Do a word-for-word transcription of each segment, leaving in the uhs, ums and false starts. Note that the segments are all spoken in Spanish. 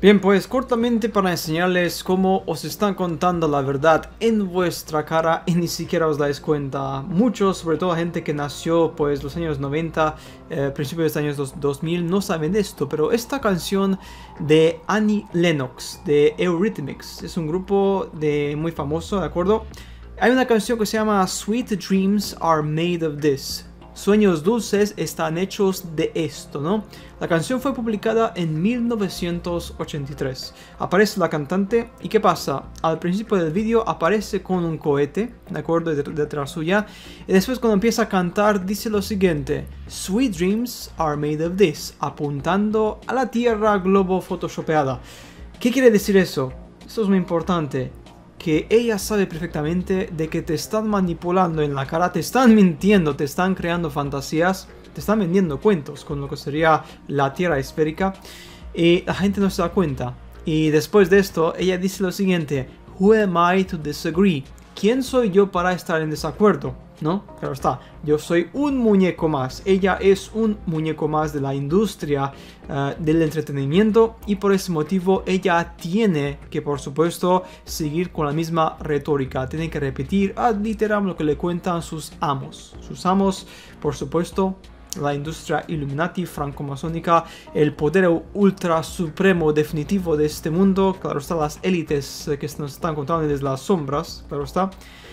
Bien, pues cortamente para enseñarles cómo os están contando la verdad en vuestra cara y ni siquiera os dais cuenta. Muchos, sobre todo gente que nació pues los años noventa, eh, principios de los años dos mil, no saben esto, pero esta canción de Annie Lennox, de Eurythmics, es un grupo de muy famoso, ¿de acuerdo? Hay una canción que se llama Sweet Dreams Are Made of This. Sueños dulces están hechos de esto, ¿no? La canción fue publicada en mil novecientos ochenta y tres. Aparece la cantante y ¿qué pasa? Al principio del vídeo aparece con un cohete, ¿de acuerdo? Detrás suya. Y después cuando empieza a cantar dice lo siguiente: Sweet dreams are made of this, apuntando a la Tierra globo photoshopeada. ¿Qué quiere decir eso? Esto es muy importante. Que ella sabe perfectamente de que te están manipulando en la cara, te están mintiendo, te están creando fantasías, te están vendiendo cuentos con lo que sería la Tierra esférica y la gente no se da cuenta. Y después de esto, ella dice lo siguiente: Who am I to disagree? ¿Quién soy yo para estar en desacuerdo? ¿No? Claro está, yo soy un muñeco más, ella es un muñeco más de la industria uh, del entretenimiento y por ese motivo ella tiene que, por supuesto, seguir con la misma retórica, tiene que repetir ad literam lo que le cuentan sus amos. Sus amos, por supuesto, la industria Illuminati, franco-masónica, el poder ultra supremo definitivo de este mundo, claro está, las élites que nos están contando desde las sombras, claro está.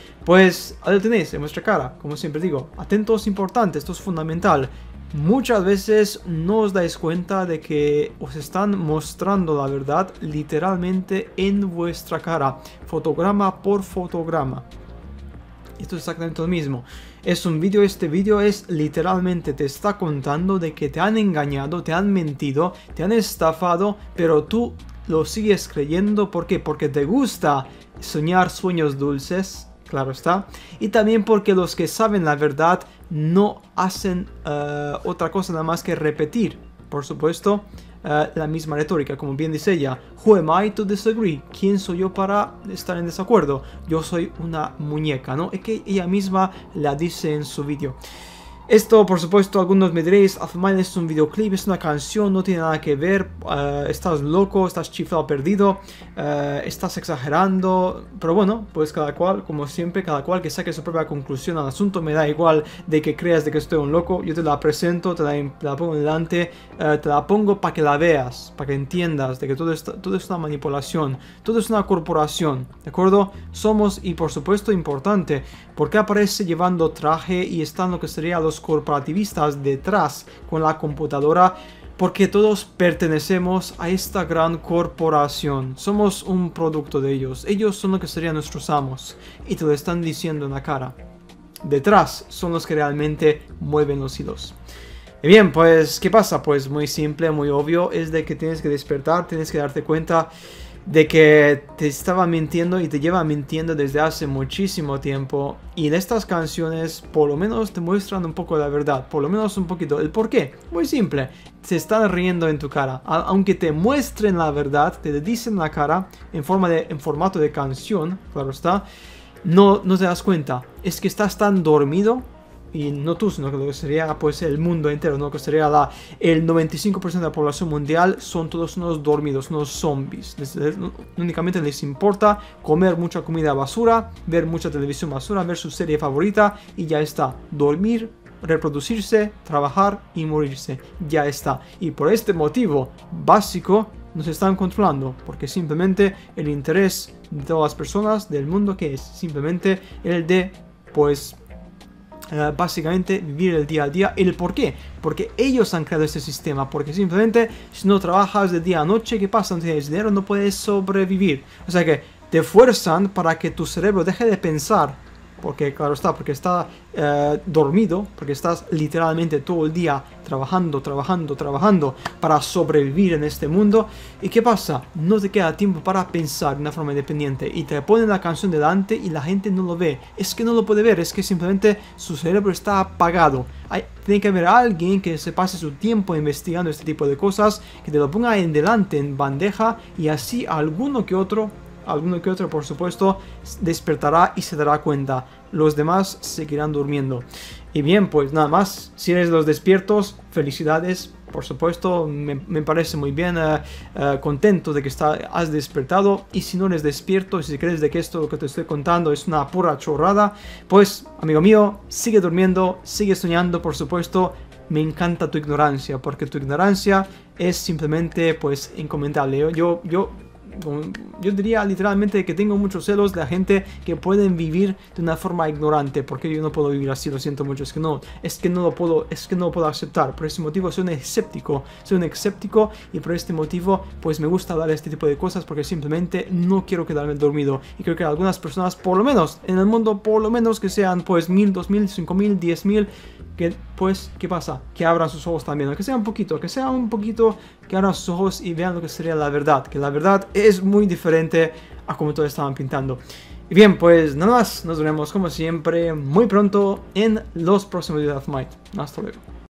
Pues ahí lo tenéis en vuestra cara, como siempre digo, atentos, importante, esto es fundamental. Muchas veces no os dais cuenta de que os están mostrando la verdad literalmente en vuestra cara, fotograma por fotograma. Esto es exactamente lo mismo. Es un vídeo, este vídeo es literalmente te está contando de que te han engañado, te han mentido, te han estafado, pero tú lo sigues creyendo. ¿Por qué? Porque te gusta soñar sueños dulces. Claro está. Y también porque los que saben la verdad no hacen uh, otra cosa nada más que repetir, por supuesto, uh, la misma retórica. Como bien dice ella, Who am I to disagree? ¿Quién soy yo para estar en desacuerdo? Yo soy una muñeca, ¿no? Es que ella misma la dice en su vídeo. Esto, por supuesto, algunos me diréis, al final es un videoclip, es una canción, no tiene nada que ver, uh, estás loco, estás chiflado, perdido, uh, estás exagerando, pero bueno, pues cada cual, como siempre, cada cual que saque su propia conclusión al asunto. Me da igual de que creas de que estoy un loco, yo te la presento, te la, te la pongo delante, uh, te la pongo para que la veas, para que entiendas de que todo, está, todo es una manipulación, todo es una corporación, ¿de acuerdo? Somos, y por supuesto, importante, porque aparece llevando traje y están lo que sería los corporativistas detrás con la computadora, porque todos pertenecemos a esta gran corporación, somos un producto de ellos, ellos son lo que serían nuestros amos y te lo están diciendo en la cara. Detrás son los que realmente mueven los hilos. Y bien, pues ¿qué pasa? Pues muy simple, muy obvio, es de que tienes que despertar, tienes que darte cuenta de que te estaba mintiendo y te lleva mintiendo desde hace muchísimo tiempo, y en estas canciones por lo menos te muestran un poco la verdad, por lo menos un poquito. ¿El por qué? Muy simple, se están riendo en tu cara, aunque te muestren la verdad, te dicen la cara en, forma de, en formato de canción, claro está, no, no te das cuenta, es que estás tan dormido. Y no tú, sino que lo que sería pues el mundo entero, ¿no? Que sería la, el noventa y cinco por ciento de la población mundial son todos unos dormidos, unos zombies. Les, les, únicamente les importa comer mucha comida basura, ver mucha televisión basura, ver su serie favorita y ya está. Dormir, reproducirse, trabajar y morirse. Ya está. Y por este motivo básico nos están controlando, porque simplemente el interés de todas las personas del mundo, que es simplemente el de pues Uh, básicamente vivir el día a día. ¿El por qué? Porque ellos han creado este sistema, porque simplemente si no trabajas de día a noche, ¿qué pasa? No tienes dinero, no puedes sobrevivir. O sea que te fuerzan para que tu cerebro deje de pensar, porque claro está, porque está eh, dormido, porque estás literalmente todo el día trabajando, trabajando, trabajando para sobrevivir en este mundo. ¿Y qué pasa? No te queda tiempo para pensar de una forma independiente y te ponen la canción delante y la gente no lo ve. Es que no lo puede ver, es que simplemente su cerebro está apagado. Hay, tiene que haber alguien que se pase su tiempo investigando este tipo de cosas, que te lo ponga en delante, en bandeja, y así alguno que otro Alguno que otro, por supuesto, despertará y se dará cuenta. Los demás seguirán durmiendo. Y bien, pues nada más. Si eres de los despiertos, felicidades. por supuesto, me, me parece muy bien, uh, uh, contento de que está, has despertado. Y si no eres despierto, si crees de que esto que te estoy contando es una pura chorrada, pues, amigo mío, sigue durmiendo, sigue soñando, por supuesto. Me encanta tu ignorancia, porque tu ignorancia es simplemente, pues, incomentable. Yo, yo, yo Yo diría literalmente que tengo muchos celos de la gente que pueden vivir de una forma ignorante, porque yo no puedo vivir así, lo siento mucho, es que no, es que no lo puedo, es que no lo puedo aceptar. Por este motivo soy un escéptico, soy un escéptico y por este motivo pues me gusta hablar de este tipo de cosas, porque simplemente no quiero quedarme dormido. Y creo que algunas personas, por lo menos en el mundo, por lo menos que sean pues mil, dos mil, cinco mil, diez mil, que pues, ¿qué pasa? Que abran sus ojos también, aunque sea un poquito, que sea un poquito, que abran sus ojos y vean lo que sería la verdad, que la verdad es muy diferente a como todos estaban pintando. Y bien, pues nada más, nos veremos como siempre muy pronto en los próximos videos de Might. Hasta luego.